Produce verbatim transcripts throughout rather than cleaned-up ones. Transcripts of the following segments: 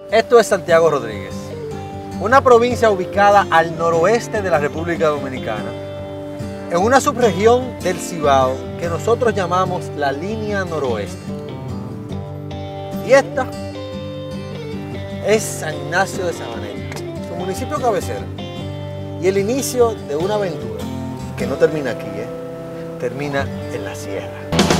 Esto es Santiago Rodríguez, una provincia ubicada al noroeste de la República Dominicana, en una subregión del Cibao que nosotros llamamos la línea noroeste. Y esta es San Ignacio de Sabaneta, su municipio cabecera, y el inicio de una aventura que no termina aquí, ¿eh? Termina en la sierra.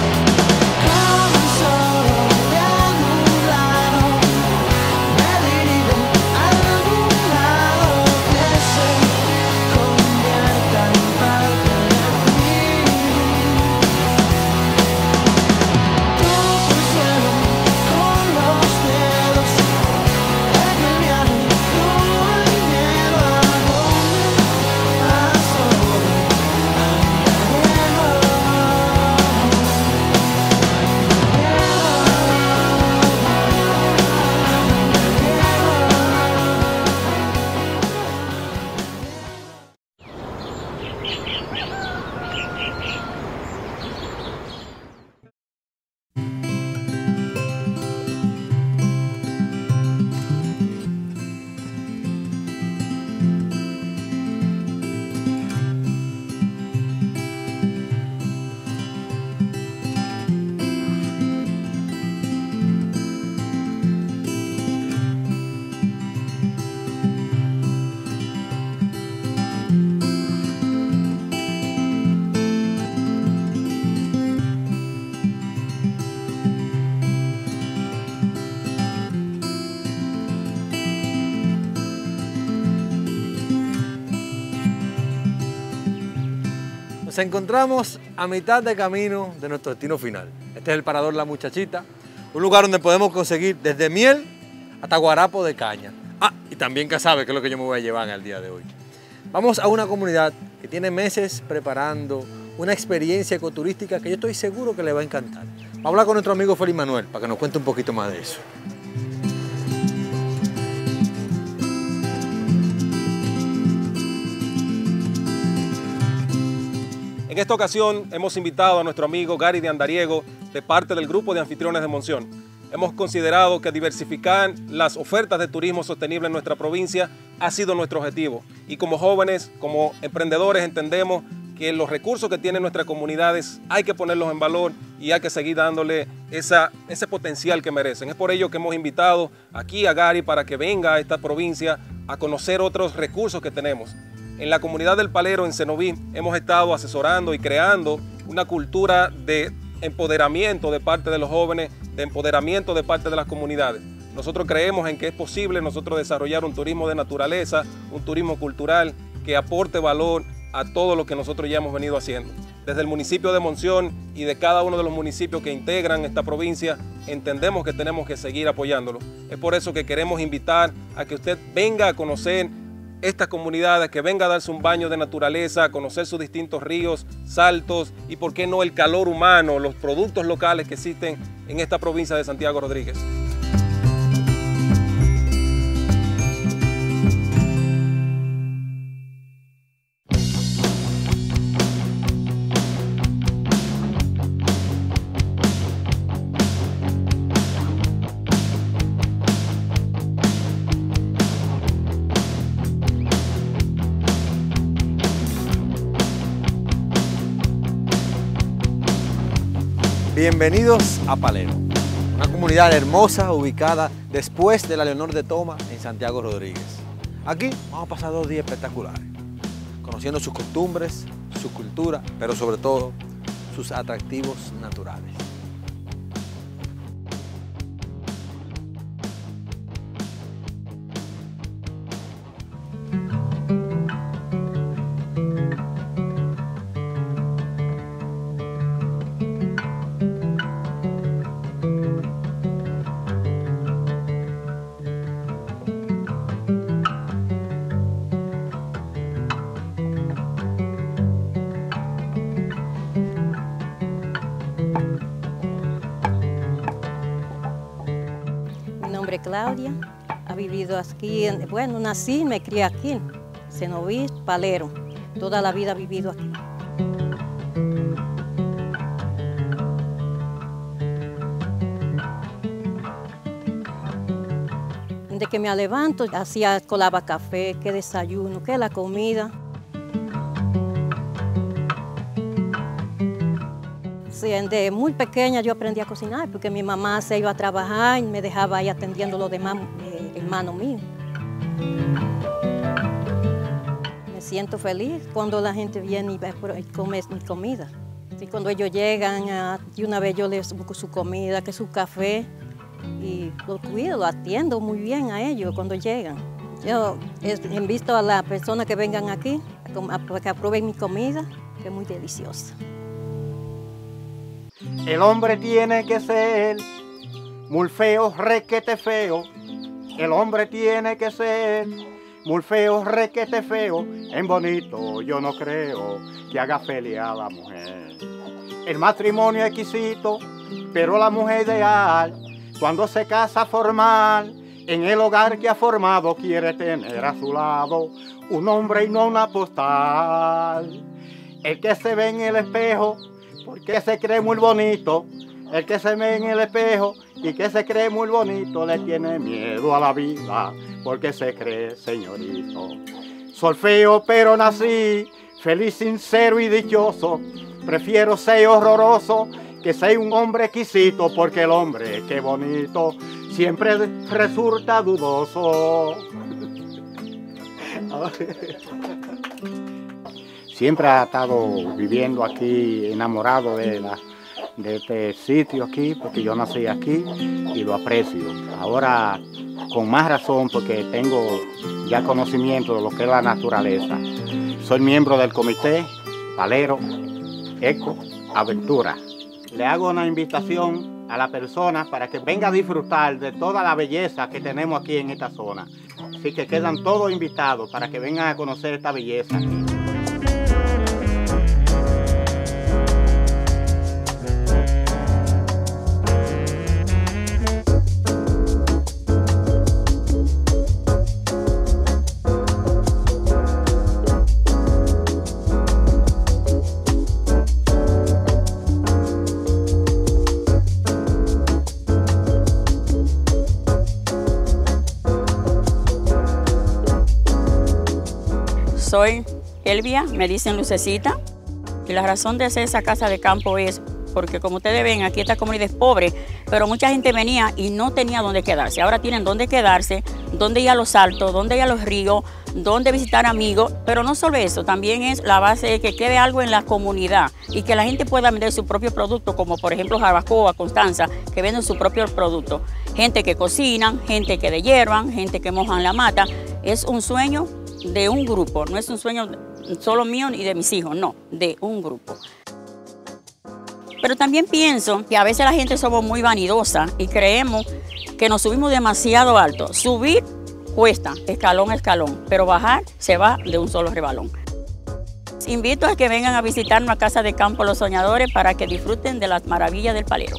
Nos encontramos a mitad de camino de nuestro destino final. Este es el Parador La Muchachita, un lugar donde podemos conseguir desde miel hasta guarapo de caña. Ah, y también casabe, que es lo que yo me voy a llevar en el día de hoy. Vamos a una comunidad que tiene meses preparando una experiencia ecoturística que yo estoy seguro que le va a encantar. Vamos a hablar con nuestro amigo Félix Manuel para que nos cuente un poquito más de eso. En esta ocasión hemos invitado a nuestro amigo Gary de Andariego de parte del grupo de anfitriones de Monción. Hemos considerado que diversificar las ofertas de turismo sostenible en nuestra provincia ha sido nuestro objetivo. Y como jóvenes, como emprendedores, entendemos que los recursos que tienen nuestras comunidades hay que ponerlos en valor y hay que seguir dándole esa, ese potencial que merecen. Es por ello que hemos invitado aquí a Gary para que venga a esta provincia a conocer otros recursos que tenemos. En la comunidad del Palero, en Cenoví, hemos estado asesorando y creando una cultura de empoderamiento de parte de los jóvenes, de empoderamiento de parte de las comunidades. Nosotros creemos en que es posible nosotros desarrollar un turismo de naturaleza, un turismo cultural que aporte valor a todo lo que nosotros ya hemos venido haciendo. Desde el municipio de Monción y de cada uno de los municipios que integran esta provincia, entendemos que tenemos que seguir apoyándolo. Es por eso que queremos invitar a que usted venga a conocer estas comunidades, que venga a darse un baño de naturaleza, a conocer sus distintos ríos, saltos y, por qué no, el calor humano, los productos locales que existen en esta provincia de Santiago Rodríguez. Bienvenidos a Palero, una comunidad hermosa ubicada después de la Leonor de Toma en Santiago Rodríguez. Aquí vamos a pasar dos días espectaculares, conociendo sus costumbres, su cultura, pero sobre todo sus atractivos naturales. Claudia, ha vivido aquí, en, bueno, nací y me crié aquí, Cenoví, Palero, toda la vida he vivido aquí. Desde que me levanto, hacía, colaba café, qué desayuno, qué la comida. Sí, desde muy pequeña yo aprendí a cocinar porque mi mamá se iba a trabajar y me dejaba ahí atendiendo a los demás eh, hermanos míos. Me siento feliz cuando la gente viene y, y come mi comida. Sí, cuando ellos llegan, a, y una vez yo les busco su comida, que su café, y lo cuido, lo atiendo muy bien a ellos cuando llegan. Yo he visto a las personas que vengan aquí, a, que aprueben mi comida, que es muy deliciosa. El hombre tiene que ser muy feo, requete feo. El hombre tiene que ser muy feo, requete feo. En bonito yo no creo que haga feliz a la mujer. El matrimonio es exquisito, pero la mujer ideal, cuando se casa formal, en el hogar que ha formado, quiere tener a su lado un hombre y no una postal. El que se ve en el espejo, porque se cree muy bonito, el que se ve en el espejo y que se cree muy bonito, le tiene miedo a la vida, porque se cree señorito. Soy feo, pero nací feliz, sincero y dichoso. Prefiero ser horroroso que ser un hombre exquisito, porque el hombre, qué bonito, siempre resulta dudoso. Siempre ha estado viviendo aquí, enamorado de, la, de este sitio aquí, porque yo nací aquí y lo aprecio. Ahora, con más razón, porque tengo ya conocimiento de lo que es la naturaleza. Soy miembro del comité Palero Eco Aventura. Le hago una invitación a la persona para que venga a disfrutar de toda la belleza que tenemos aquí en esta zona. Así que quedan todos invitados para que vengan a conocer esta belleza aquí. Soy Elvia, me dicen Lucecita, y la razón de hacer esa casa de campo es porque, como ustedes ven, aquí esta comunidad es pobre, pero mucha gente venía y no tenía dónde quedarse. Ahora tienen dónde quedarse, dónde ir a los altos, dónde ir a los ríos, dónde visitar amigos, pero no solo eso, también es la base de que quede algo en la comunidad y que la gente pueda vender su propio producto, como por ejemplo Jarabacoa, Constanza, que venden su propio producto. Gente que cocinan, gente que dehiervan, gente que mojan la mata. Es un sueño de un grupo, no es un sueño solo mío ni de mis hijos, no, de un grupo. Pero también pienso que a veces la gente somos muy vanidosa y creemos que nos subimos demasiado alto. Subir cuesta, escalón a escalón, pero bajar se va de un solo rebalón. Invito a que vengan a visitar una casa de campo Los Soñadores para que disfruten de las maravillas del Palero.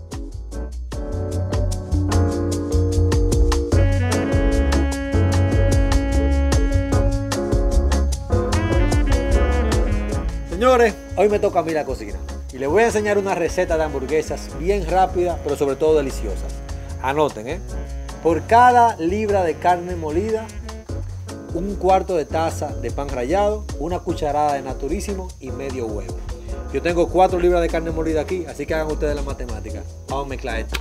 Señores, hoy me toca a mí la cocina y les voy a enseñar una receta de hamburguesas bien rápida, pero sobre todo deliciosas. Anoten, ¿eh? Por cada libra de carne molida, un cuarto de taza de pan rallado, una cucharada de naturísimo y medio huevo. Yo tengo cuatro libras de carne molida aquí, así que hagan ustedes la matemática. Vamos a mezclar esto.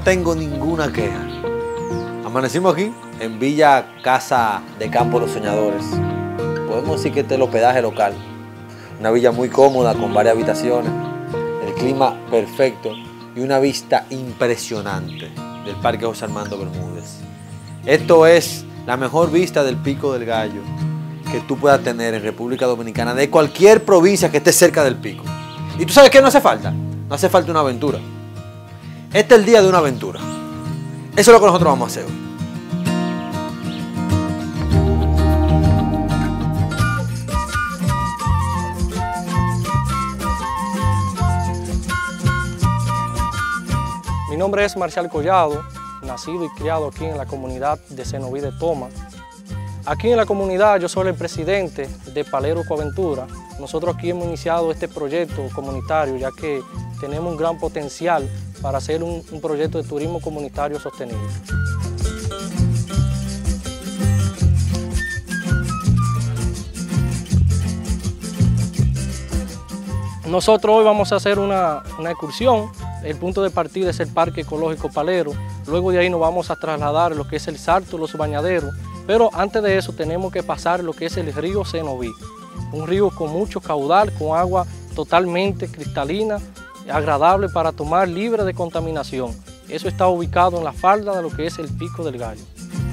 tengo ninguna queja. Amanecimos aquí en Villa Casa de Campo Los Soñadores. Podemos decir que este es el hospedaje local. Una villa muy cómoda con varias habitaciones, el clima perfecto y una vista impresionante del Parque José Armando Bermúdez. Esto es la mejor vista del Pico del Gallo que tú puedas tener en República Dominicana, de cualquier provincia que esté cerca del pico. ¿Y tú sabes qué no hace falta? No hace falta una aventura. Este es el día de una aventura. Eso es lo que nosotros vamos a hacer hoy. Mi nombre es Marcial Collado, nacido y criado aquí en la comunidad de Cenoví de Toma. Aquí en la comunidad yo soy el presidente de Palero Ecoaventura. Nosotros aquí hemos iniciado este proyecto comunitario ya que tenemos un gran potencial para hacer un, un proyecto de turismo comunitario sostenible. Nosotros hoy vamos a hacer una, una excursión. El punto de partida es el Parque Ecológico Palero. Luego de ahí nos vamos a trasladar a lo que es el Salto Los Bañaderos. Pero antes de eso tenemos que pasar lo que es el río Cenoví. Un río con mucho caudal, con agua totalmente cristalina, agradable para tomar, libre de contaminación. Eso está ubicado en la falda de lo que es el Pico del Gallo.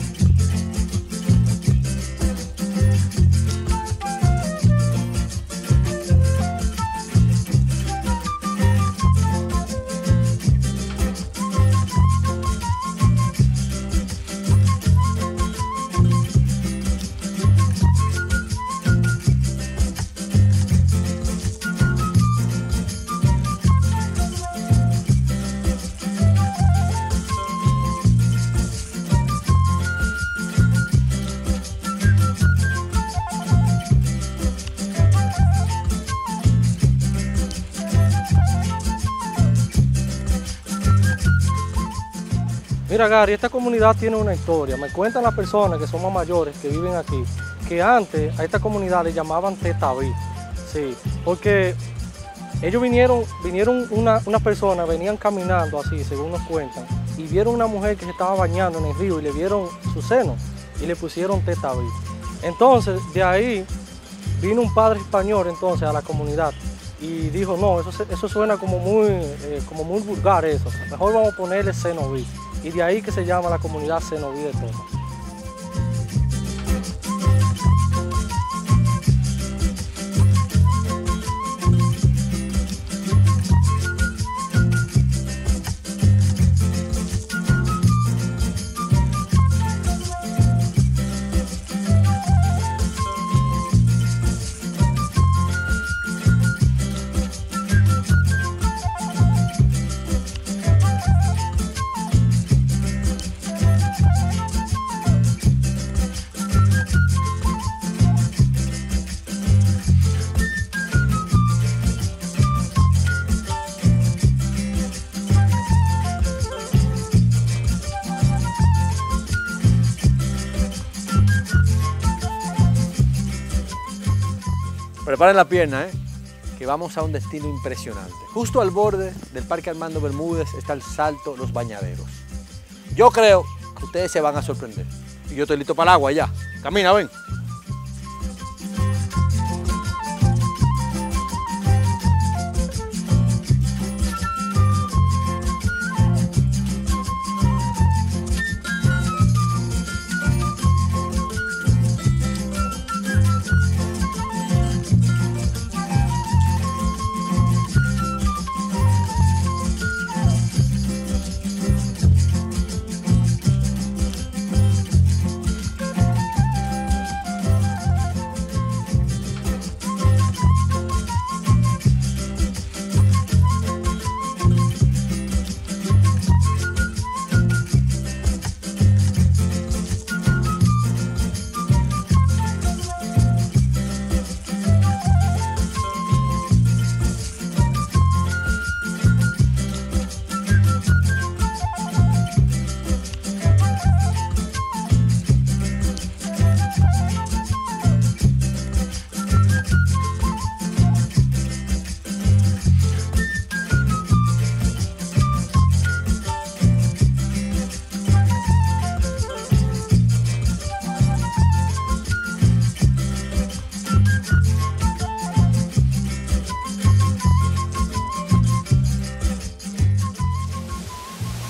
Mira, Gary, esta comunidad tiene una historia. Me cuentan las personas que son más mayores, que viven aquí, que antes a esta comunidad le llamaban Tetaví. Sí, porque ellos vinieron, vinieron una, una persona, venían caminando así, según nos cuentan, y vieron una mujer que se estaba bañando en el río y le vieron su seno y le pusieron Tetaví. Entonces, de ahí vino un padre español entonces a la comunidad y dijo, no, eso, eso suena como muy, eh, como muy vulgar eso, mejor vamos a ponerle Cenoví. Y de ahí que se llama la comunidad Cenoví de Toma. Preparen la pierna, ¿eh? Que vamos a un destino impresionante. Justo al borde del Parque Armando Bermúdez está el Salto Los Bañaderos. Yo creo que ustedes se van a sorprender. Y yo estoy listo para el agua ya. Camina, ven.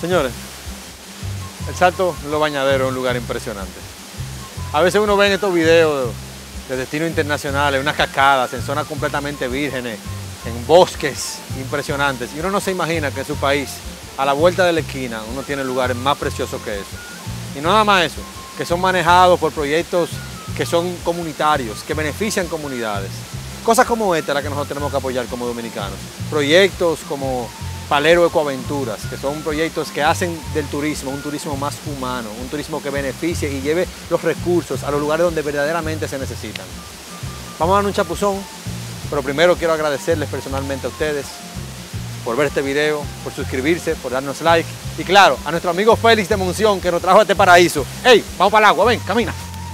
Señores, el Salto de los Bañaderos es un lugar impresionante. A veces uno ve en estos videos de destinos internacionales, unas cascadas en zonas completamente vírgenes, en bosques impresionantes, y uno no se imagina que en su país, a la vuelta de la esquina, uno tiene lugares más preciosos que eso. Y no nada más eso, que son manejados por proyectos que son comunitarios, que benefician comunidades. Cosas como esta es la que nosotros tenemos que apoyar como dominicanos. Proyectos como Palero Ecoaventuras, que son proyectos que hacen del turismo un turismo más humano, un turismo que beneficie y lleve los recursos a los lugares donde verdaderamente se necesitan. Vamos a dar un chapuzón, pero primero quiero agradecerles personalmente a ustedes por ver este video, por suscribirse, por darnos like y claro, a nuestro amigo Félix de Monción que nos trajo a este paraíso. ¡Ey! Vamos para el agua, ven, camina.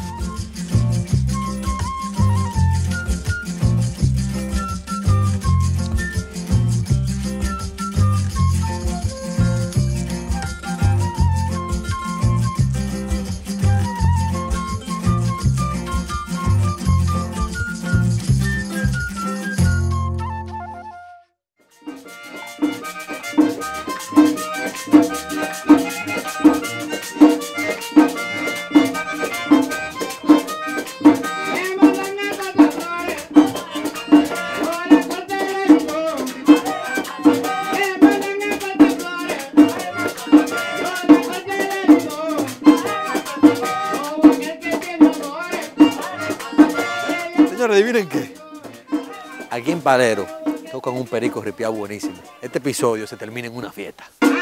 Señores, adivinen qué. Aquí en Palero tocan un perico ripiado buenísimo. Este episodio se termina en una fiesta.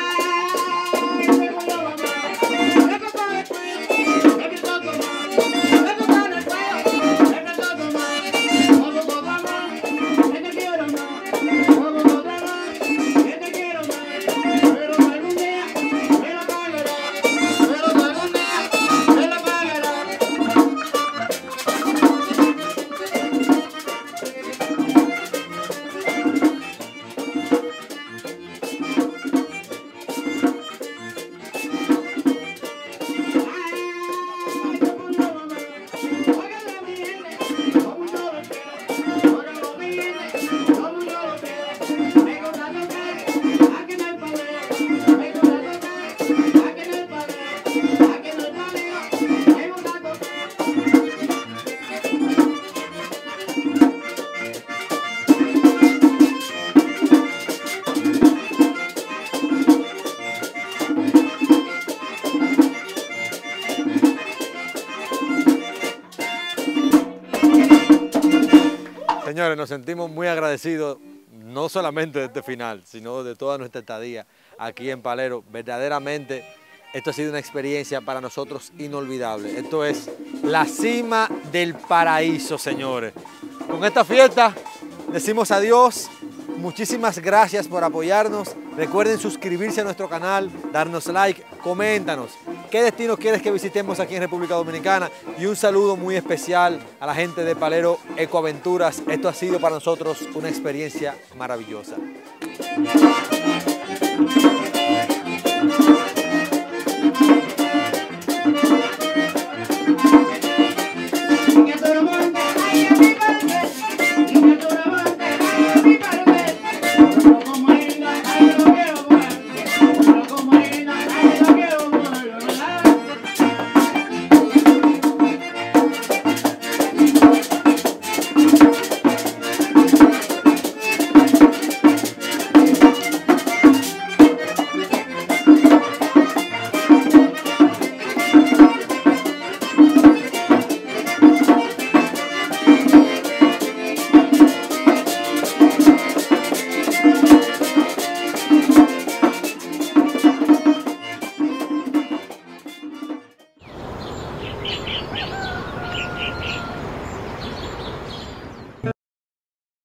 Señores, nos sentimos muy agradecidos, no solamente de este final, sino de toda nuestra estadía aquí en Palero. Verdaderamente, esto ha sido una experiencia para nosotros inolvidable. Esto es la cima del paraíso, señores. Con esta fiesta decimos adiós. Muchísimas gracias por apoyarnos. Recuerden suscribirse a nuestro canal, darnos like, coméntanos qué destinos quieres que visitemos aquí en República Dominicana. Y un saludo muy especial a la gente de Palero Ecoaventuras. Esto ha sido para nosotros una experiencia maravillosa.